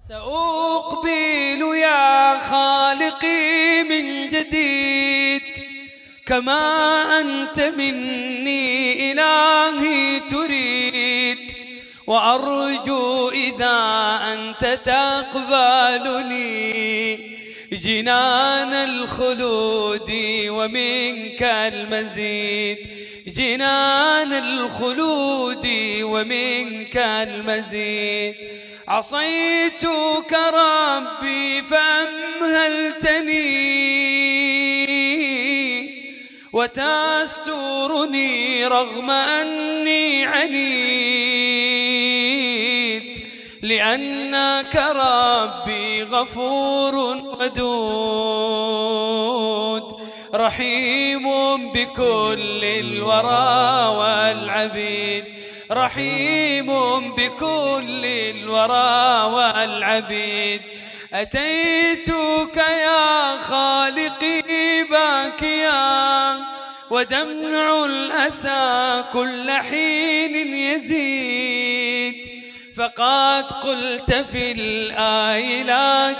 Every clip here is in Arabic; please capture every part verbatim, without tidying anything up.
سأقبل يا خالقي من جديد كما أنت مني إلهي تريد، وأرجو إذا أنت تقبلني جنان الخلود ومنك المزيد، جنان الخلود ومنك المزيد. عصيتك ربي فأمهلتني وتسترني رغم أني عنيد، لأنك ربي غفور ودود رحيم بكل الورى والعبيد، رحيم بكل الورى والعبيد. أتيتك يا خالقي باكيا ودمع الأسى كل حين يزيد، فقد قلت في الآي لا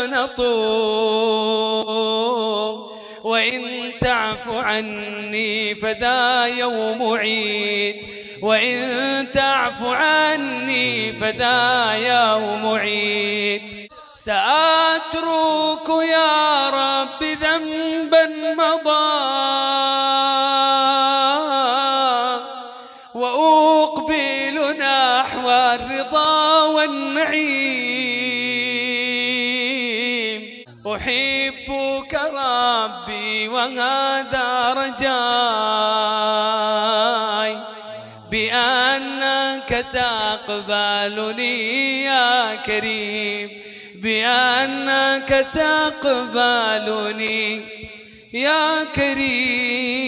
تقنطوا وإن تعف عني فذا يوم عيد، وإن تعف عني فذا يوم عيد. سأترك يا رب ذنبا مضى وأقبل نحو الرضا والنعيم. أحبك ربي وهذا رجاي بأنك تقبلني يا كريم، بأنك تقبلني يا كريم.